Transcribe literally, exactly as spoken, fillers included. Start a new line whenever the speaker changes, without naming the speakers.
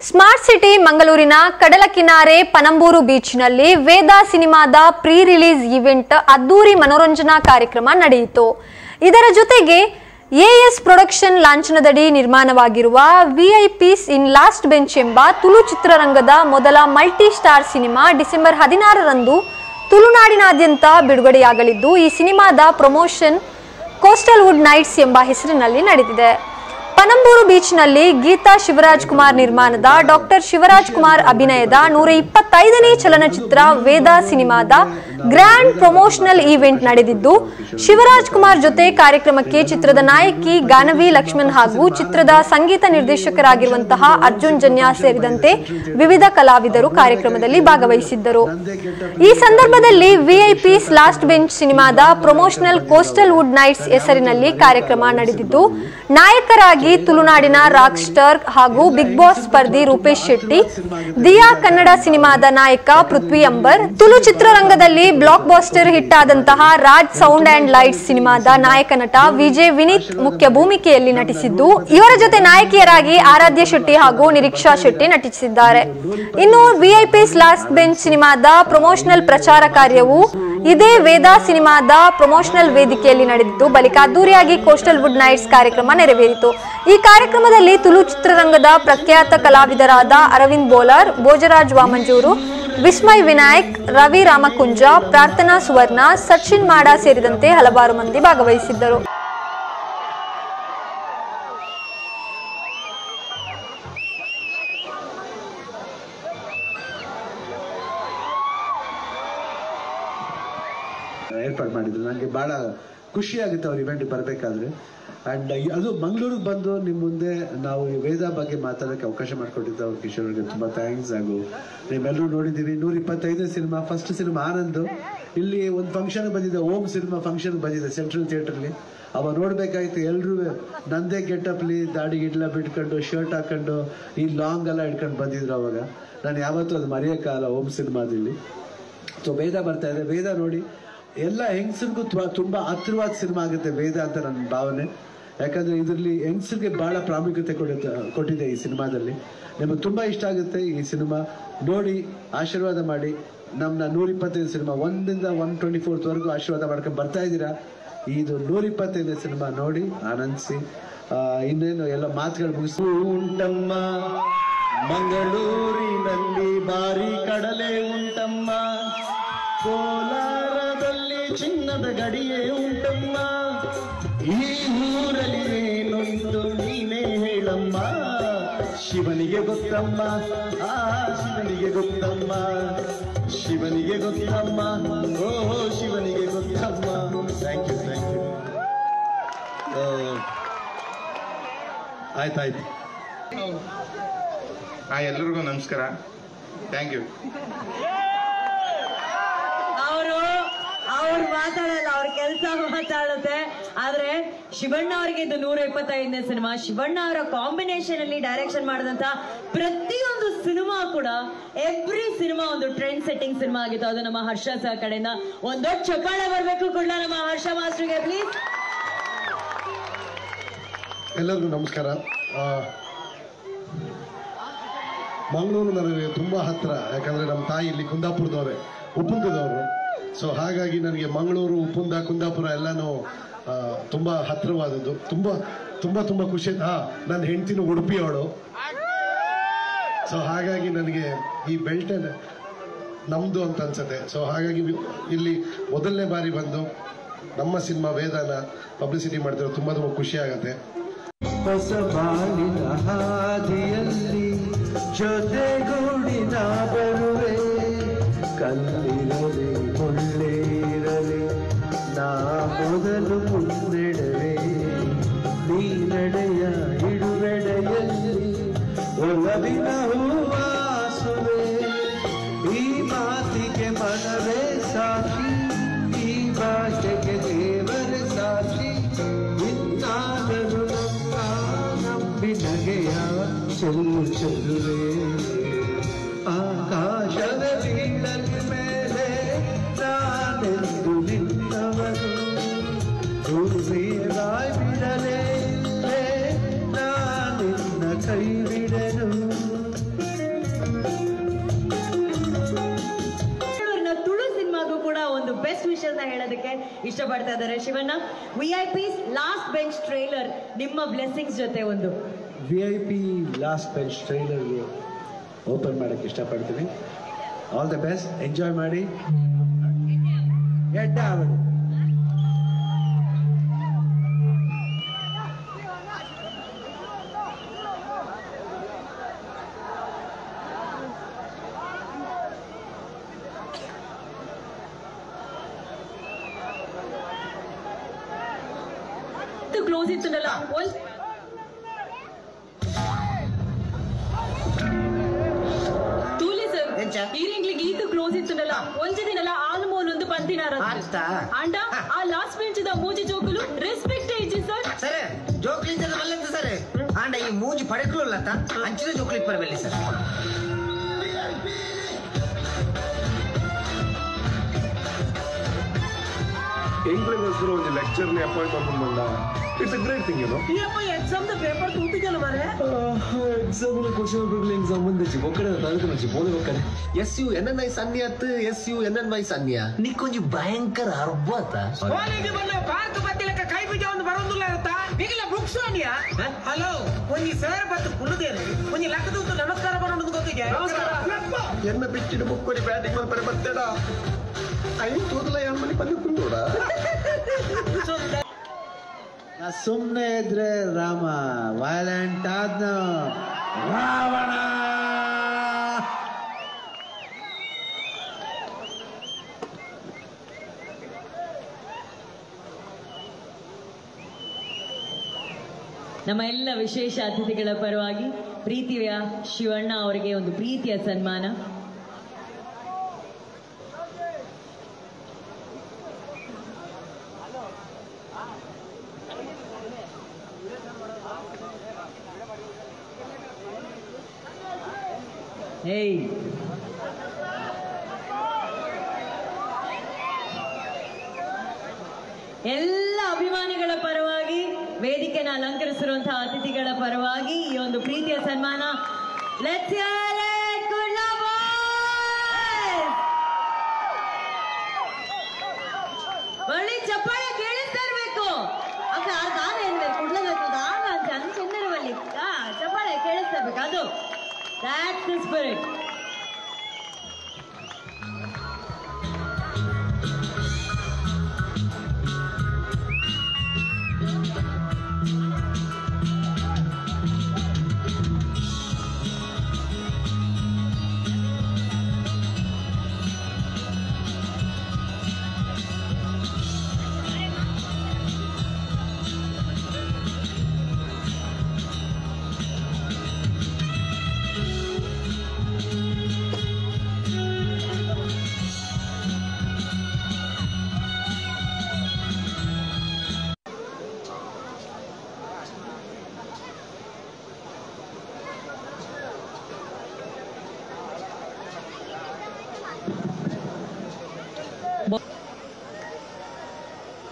Smart city ಮಂಗಳೂರಿನ ಕಡಲ ಕಿನಾರೆ ಪನಂಬೂರು ಬೀಚ್ನಲ್ಲಿ ವೇದ ಸಿನಿಮಾದ ಪ್ರೀ ರಿಲೀಸ್ ಇವೆಂಟ್ ಅದ್ದೂರಿ ಮನೋರಂಜನಾ ಕಾರ್ಯಕ್ರಮ ನಡೆಯಿತು. ಇದರ ಜೊತೆಗೆ ಎಎಸ್ ಪ್ರೊಡಕ್ಷನ್ ಲಾಂಛನದಡಿ ನಿರ್ಮಾಣವಾಗಿರುವ ವಿಐಪಿಸ್ ಇನ್ ಲಾಸ್ಟ್ ಬೆಂಚ್ ಎಂಬ ತುಳು ಚಿತ್ರರಂಗದ ಮೊದಲ ಮಲ್ಟಿ ಸ್ಟಾರ್ ಸಿನಿಮಾ ಡಿಸೆಂಬರ್ ಹದಿನಾರರಂದು ತುಳುನಾಡಿನಾದ್ಯಂತ ಬಿಡುಗಡೆಯಾಗಲಿದ್ದು, ಈ ಸಿನಿಮಾದ ಪ್ರಮೋಷನ್ ಕೋಸ್ಟಲ್ ವುಡ್ ನೈಟ್ಸ್ ಎಂಬ ಹೆಸರಿನಲ್ಲಿ ನಡೆದಿದೆ. ಪನಂಬೂರು ಬೀಚ್ನಲ್ಲಿ ಗೀತಾ ಶಿವರಾಜ್ ಕುಮಾರ್ ನಿರ್ಮಾಣದ ಡಾಕ್ಟರ್ ಶಿವರಾಜ್ ಕುಮಾರ್ ಅಭಿನಯದ ನೂರ ಇಪ್ಪತ್ತೈದನೇ ಚಲನಚಿತ್ರ ವೇದ ಸಿನಿಮಾದ ಗ್ರ್ಯಾಂಡ್ ಪ್ರಮೋಷನಲ್ ಈವೆಂಟ್ ನಡೆದಿದ್ದು, ಶಿವರಾಜ್ ಕುಮಾರ್ ಜೊತೆ ಕಾರ್ಯಕ್ರಮಕ್ಕೆ ಚಿತ್ರದ ನಾಯಕಿ ಗಾನವಿ ಲಕ್ಷ್ಮಣ್ ಹಾಗೂ ಚಿತ್ರದ ಸಂಗೀತ ನಿರ್ದೇಶಕರಾಗಿರುವಂತಹ ಅರ್ಜುನ್ ಜನ್ಯಾ ಸೇರಿದಂತೆ ವಿವಿಧ ಕಲಾವಿದರು ಕಾರ್ಯಕ್ರಮದಲ್ಲಿ ಭಾಗವಹಿಸಿದ್ದರು. ಈ ಸಂದರ್ಭದಲ್ಲಿ ವಿಐಪಿಸ್ ಲಾಸ್ಟ್ ಬೆಂಚ್ ಸಿನಿಮಾದ ಪ್ರಮೋಷನಲ್ ಕೋಸ್ಟಲ್ ವುಡ್ ನೈಟ್ಸ್ ಹೆಸರಿನಲ್ಲಿ ಕಾರ್ಯಕ್ರಮ ನಡೆದಿದ್ದು, ನಾಯಕರಾಗಿ ತುಳುನಾಡಿನ ರಾಕ್ ಸ್ಟಾರ್ ಹಾಗೂ ಬಿಗ್ ಬಾಸ್ ಸ್ಪರ್ಧಿ ರೂಪೇಶ್ ಶೆಟ್ಟಿ, ದಿಯಾ ಕನ್ನಡ ಸಿನಿಮಾದ ನಾಯಕ ಪೃಥ್ವಿ ಅಂಬರ್, ತುಳು ಚಿತ್ರರಂಗದಲ್ಲಿ ಬ್ಲಾಕ್ ಬಾಸ್ಟರ್ ಹಿಟ್ ಆದಂತಹ ರಾಜ್ ಸೌಂಡ್ ಅಂಡ್ ಲೈಟ್ಸ್ ಸಿನಿಮಾದ ನಾಯಕ ನಟ ವಿಜಯ್ ವಿನೀತ್ ಮುಖ್ಯ ಭೂಮಿಕೆಯಲ್ಲಿ ನಟಿಸಿದ್ದು, ಇವರ ಜೊತೆ ನಾಯಕಿಯರಾಗಿ ಆರಾಧ್ಯ ಶೆಟ್ಟಿ ಹಾಗೂ ನಿರೀಕ್ಷಾ ಶೆಟ್ಟಿ ನಟಿಸಿದ್ದಾರೆ. ಇನ್ನು ವಿಐಪಿಸ್ ಲಾಸ್ಟ್ ಬೆಂಚ್ ಸಿನಿಮಾದ ಪ್ರಮೋಷನಲ್ ಪ್ರಚಾರ ಕಾರ್ಯವು ಇದೇ ವೇದ ಸಿನಿಮಾದ ಪ್ರಮೋಷನಲ್ ವೇದಿಕೆಯಲ್ಲಿ ನಡೆದಿದ್ದು, ಬಳಿಕ ಅದ್ದೂರಿಯಾಗಿ ಕೋಸ್ಟಲ್ ವುಡ್ ನೈಟ್ಸ್ ಕಾರ್ಯಕ್ರಮ ನೆರವೇರಿತು. ಈ ಕಾರ್ಯಕ್ರಮದಲ್ಲಿ ತುಳು ಚಿತ್ರರಂಗದ ಪ್ರಖ್ಯಾತ ಕಲಾವಿದರಾದ ಅರವಿಂದ್ ಬೋಲಾರ್, ಭೋಜರಾಜ್ ವಾಮಂಜೂರು, ವಿಸ್ಮಯ್ ವಿನಾಯಕ್, ರವಿ ರಾಮಕುಂಜ, ಪ್ರಾರ್ಥನಾ ಸುವರ್ಣ, ಸಚಿನ್ ಮಾಡ ಸೇರಿದಂತೆ ಹಲವಾರು ಮಂದಿ ಭಾಗವಹಿಸಿದ್ದರು.
ಏರ್ಪಾಡು ಮಾಡಿದ್ರು. ನನಗೆ ಬಹಳ ಖುಷಿ ಆಗುತ್ತೆ ಅವ್ರ ಇವೆಂಟ್ ಬರಬೇಕಾದ್ರೆ. ಅಂಡ್ ಅದು ಮಂಗಳೂರಿಗೆ ಬಂದು ನಿಮ್ಮ ಮುಂದೆ ನಾವು ವೇದ ಬಗ್ಗೆ ಮಾತಾಡೋಕ್ಕೆ ಅವಕಾಶ ಮಾಡಿಕೊಟ್ಟಿದ್ದು ಅವ್ರ ಕಿಶೋರ್ ಅವ್ರಿಗೆ ತುಂಬಾ ಥ್ಯಾಂಕ್ಸ್. ಹಾಗೂ ನೀವೆಲ್ಲರೂ ನೋಡಿದ್ದೀವಿ ನೂರ ಇಪ್ಪತ್ತೈದನೇ ಸಿನಿಮಾ, ಫಸ್ಟ್ ಸಿನಿಮಾ ಆನಂದ್ ಇಲ್ಲಿ ಒಂದು ಫಂಕ್ಷನ್ ಬಂದಿದೆ, ಓಮ್ ಸಿನಿಮಾ ಫಂಕ್ಷನ್ ಬಂದಿದೆ ಸೆಂಟ್ರಲ್ ಥಿಯೇಟರ್ಲಿ. ಅವ ನೋಡ್ಬೇಕಾಯ್ತು ಎಲ್ಲರೂ ನಂದೇ ಗೆಟಪ್ಲಿ ದಾಡಿ ಗಿಡ್ಲ ಬಿಟ್ಕೊಂಡು ಶರ್ಟ್ ಹಾಕೊಂಡು ಈ ಲಾಂಗ್ ಎಲ್ಲ ಇಟ್ಕೊಂಡು ಬಂದಿದ್ರು. ಅವಾಗ ನಾನು ಯಾವತ್ತೂ ಅದು ಮರೆಯೋಕ್ಕಾಗಲ್ಲ ಓಮ್ ಸಿನಿಮಾದಲ್ಲಿ. ಸೊ ವೇದ ಬರ್ತಾ ಇದೆ, ವೇದ ನೋಡಿ ಎಲ್ಲ ಹೆಂಗಸರಿಗೂ ತುಂಬಾ ಹತ್ತಿರವಾದ ಸಿನಿಮಾ ಆಗುತ್ತೆ ವೇದ ಅಂತ ನನ್ನ ಭಾವನೆ. ಯಾಕಂದ್ರೆ ಇದರಲ್ಲಿ ಹೆಂಗಸರಿಗೆ ಬಹಳ ಪ್ರಾಮುಖ್ಯತೆ ಕೊಡುತ್ತೆ ಕೊಟ್ಟಿದೆ ಈ ಸಿನಿಮಾದಲ್ಲಿ. ನಿಮಗೆ ತುಂಬಾ ಇಷ್ಟ ಆಗುತ್ತೆ ಈ ಸಿನಿಮಾ ನೋಡಿ, ಆಶೀರ್ವಾದ ಮಾಡಿ. ನಮ್ಮನ್ನ ನೂರ ಇಪ್ಪತ್ತೈದು ಸಿನಿಮಾ ಒಂದಿಂದ ಒನ್ ಟ್ವೆಂಟಿ ಫೋರ್ತ್ ವರೆಗೂ ಆಶೀರ್ವಾದ ಮಾಡ್ಕೊಂಡು ಬರ್ತಾ ಇದ್ದೀರಾ. ಇದು ನೂರ ಇಪ್ಪತ್ತೈದನೇ ಸಿನಿಮಾ ನೋಡಿ ಆನಂದಿಸಿ. ಇನ್ನೇನು ಎಲ್ಲ ಮಾತುಗಳು ಮುಗಿಸಿ
ಉಂಟಮ್ಮ ಮಂಗಳೂರಿನಲ್ಲಿ ಬಾರಿ ಕಡಲೆ ಉಂಟಮ್ಮ, ಕೋಲಾರದಲ್ಲಿ ಚಿನ್ನದ ಗಡಿಯೇ ಉಂಟಮ್ಮ, ಈ ಊರಲ್ಲಿ ಏನುಂಟು ನೀನೇ ಹೇಳಮ್ಮ, ಶಿವನಿಗೆ ಗೊತ್ತಮ್ಮ, ಆ ಶಿವನಿಗೆ ಗೊತ್ತಮ್ಮ, ಶಿವನಿಗೆ ಗೊತ್ತಮ್ಮ, ಓ ಶಿವನಿಗೆ ಗೊತ್ತಮ್ಮ. Thank you thank you.
ಆಯ್ತಾಯ್ತು.
ಹಾ, ಎಲ್ಲರಿಗೂ ನಮಸ್ಕಾರ. Thank you.
ಅವರು ಅವ್ರು ಮಾತಾಡಲ್ಲ, ಅವ್ರ ಕೆಲಸ ಮಾತಾಡುತ್ತೆ. ಆದ್ರೆ ಶಿವಣ್ಣ ಅವರಿಗೆ ಇದು ನೂರ ಇಪ್ಪತ್ತೈದನೇ ಸಿನಿಮಾ. ಶಿವಣ್ಣ ಅವರ ಕಾಂಬಿನೇಷನ್ ಅಲ್ಲಿ ಡೈರೆಕ್ಷನ್ ಮಾಡಿದಂತ ಪ್ರತಿಯೊಂದು ಸಿನಿಮಾ ಕೂಡ ಎವ್ರಿ ಸಿನಿಮಾ ಒಂದು ಟ್ರೆಂಡ್ ಸೆಟ್ಟಿಂಗ್ ಸಿನಿಮಾ ಆಗಿತ್ತು. ಅದು ನಮ್ಮ ಹರ್ಷ ಸರ್ ಕಡೆಯಿಂದ ಒಂದ್ ದೊಡ್ಡ ಚಪ್ಪಾಳೆ ಬರ್ಬೇಕು ಕೂಡ ನಮ್ಮ ಹರ್ಷ ಮಾಸ್ಟರ್ಗೆ ಪ್ಲೀಸ್.
ಎಲ್ಲರಿಗೂ ನಮಸ್ಕಾರ. ಮಂಗಳೂರು ನನಗೆ ತುಂಬ ಹತ್ತಿರ, ಯಾಕಂದರೆ ನಮ್ಮ ತಾಯಿ ಇಲ್ಲಿ ಕುಂದಾಪುರದವರೇ, ಉಪ್ಪುಂದದವರು. ಸೊ ಹಾಗಾಗಿ ನನಗೆ ಮಂಗಳೂರು, ಉಪ್ಪುಂದ, ಕುಂದಾಪುರ ಎಲ್ಲನೂ ತುಂಬ ಹತ್ತಿರವಾದದ್ದು. ತುಂಬ ತುಂಬ ತುಂಬ ಖುಷಿ. ಹಾಂ, ನನ್ನ ಹೆಂಡ್ತಿನೂ ಉಡುಪಿಯವಳು. ಸೊ ಹಾಗಾಗಿ ನನಗೆ ಈ ಬೆಲ್ಟ್ ನಮ್ಮದು ಅಂತ ಅನ್ಸುತ್ತೆ. ಸೊ ಹಾಗಾಗಿ ಇಲ್ಲಿ ಮೊದಲನೇ ಬಾರಿ ಬಂದು ನಮ್ಮ ಸಿನಿಮಾ ವೇದನ ಪಬ್ಲಿಸಿಟಿ ಮಾಡ್ತಿರೋ ತುಂಬ ತುಂಬ ಖುಷಿ ಆಗುತ್ತೆ.
ಹೊಸ ಬಾಳಿನ ಹಾದಿಯಲ್ಲಿ ಜೊತೆಗೂಡಿನ ಬರುವೆ, ಕಲ್ಲಿರಲಿ ಮುಳ್ಳೇರಲಿ ನಾ ಮೊದಲು ಮುನ್ನಡೆವೆ, ನೀ ನಡೆಯ ಇಡುವೆಡೆಯಲ್ಲಿ ಒಲವಿನ ಹೂವಾಸುವೆ, ಈ ಮಾತಿಗೆ ಮನವೇ ಸಾಕ್ಷಿ, ಈ ಭಾಷೆಗೆ ದೇವರೇ ಸಾಕ್ಷಿ, ಇನ್ನಾದರೂ ನಂಬಿನಗೆಯ ಚೆಲ್ಲು ಚೆಲ್ಲುವೆ, ಆಕಾಶದ ಬೀಳಲಿ ಮೇಲೆ ನಾನೆಂದು ನಿನ್ನವನು, ಭೂಮಿಯರಾಯ್ ಬಿಡಲೇ ನಾನಿನ್ನ ಕೈ ಬಿಡನು.
ಹೇಳೋದಕ್ಕೆ ಇಷ್ಟಪಡ್ತಾ ಇದ್ದಾರೆ. Shivanna, V I Ps last bench trailer ನಿಮ್ಮ ಬ್ಲೆಸ್ಸಿಂಗ್ಸ್ ಜೊತೆ ಒಂದು
V I P last bench trailer open ಮಾಡಕ್ಕೆ ಇಷ್ಟಪಡ್ತೀನಿ. ಆಲ್ ದ ಬೆಸ್ಟ್, ಎಂಜಾಯ್ ಮಾಡಿ. ಎಡ್ಡ ಅವಳು
ಕ್ಲೋಸ್ ಇತ್ತಲ್ಲ ತೂಲಿ ಸರ್ ಈರಿಂಗ್ಲಿಗೆ ಈತು ಕ್ಲೋಸ್ ಇತ್ತಲ್ಲ ಒಂಜದಿನಲ್ಲ ಆಲ್ಮೋಲ್ ಒಂದು ಪಂತಿನಾರ ಅಂಡ ಆ ಲಾಸ್ಟ್ ಬೆಂಚ್ ದ ಮೂಜಿ ಜೋಕುಲು ರೆಸ್ಪೆಕ್ಟ್ ಇಜ್ಜಿ ಸರ್
ಸರ್ ಜೋಕ್ಲಿ ಮಲ್ಲಂತ ಸರ್ ಆಂಡ ಈ ಮೂಜಿ ಪಡೆಕಲು ಅಂಚಿನ ಜೋಕ್ಲಿ ಪರಬಲ್ಲಿ ಸರ್.
ಎಂಗ್ಲಿಗೋಸ್ಕರ ಒಂದು ಲೆಕ್ಚರ್ని ಅಪಾಯಿಂಟ್ ಮಾಡ್ಕೊಂಡ it's a great thing you know.
Exam ದ ಪೇಪರ್ ತೂತಿದಲ್ಲ ಮಾರೆ
ಎಕ್ಸಾಮ್ ಕ್ವಶನ್ ಪೇಪರ್ ಸಂಬಂಧಿಸಿ ಒಕ್ಕಡೆ ತರಕ నుంచి పోలే ఒక్కడే S U N N I సన్యాత్ S U N N Y సన్య నీకొంచెం భయంకర అర్బత
ಕಾಲೇಜ್ ಬಂದ ಪಾರ್ಕ್ ಬತ್ತಿಲಕ ಕೈ ಬಿಜ ಒಂದು ಬರೋದಿಲ್ಲ ಅಂತ ಈಗಲ ಬುಕ್ಸ್ ಅನ್ಯ ಹಲೋ ಒಂಜಿ ಸರ್ ಬತ್ತು ಕುಲ್ಲದೇನೆ ಒಂಜಿ ಲಕ್ಕದೂತು ನಮಸ್ಕಾರ ಬರೋದು ಗೊತ್ತಿಗೆ
ಎನ್ನ ಬಿಚ್ಚಿನ ಬುಕ್ಕೊಡಿ ಬ್ಯಾಟಿಂಗ್ ಮಾಡ್ತಾರೆ ಬತ್ತೆಡ ಐದು ತೋದಲ ಯಾಮನಿ ಬಂದುಕೊಂಡೋಡ
ಸುಮ್ಮನೆ ಇದ್ರೆ ರಾಮ ವೈಲೆಂಟ್ ಆದ್ನ ರಾವಣ.
ನಮ್ಮ ಎಲ್ಲ ವಿಶೇಷ ಅತಿಥಿಗಳ ಪರವಾಗಿ ಪ್ರೀತಿಯ ಶಿವಣ್ಣ ಅವರಿಗೆ ಒಂದು ಪ್ರೀತಿಯ ಸನ್ಮಾನ. ಹೇಯ್ ಎಲ್ಲ ಅಭಿಮಾನಿಗಳ ಪರವಾಗಿ ವೇದಿಕೆನ ಅಲಂಕರಿಸಿರುವಂತಹ ಅತಿಥಿಗಳ ಪರವಾಗಿ ಈ ಒಂದು ಪ್ರೀತಿಯ ಸನ್ಮಾನ. Let's hear it, good luck boys. ಒಳ್ಳೆ ಚಪ್ಪಾಳೆ ಕೇಳಿಸ್ತಾ ಇರ್ಬೇಕು. ಅಕ್ಕ ಗಾನ ಏನ್ಬೇಕು ಕುಡ್ಲಬೇಕು ಗಾನ ಅಂತ ಅನ್ಕೊಂಡಿರುವಲ್ಲಿ ಚಪ್ಪಾಳೆ ಕೇಳಿಸ್ತಾ ಇರ್ಬೇಕು. ಅದು that's the spirit.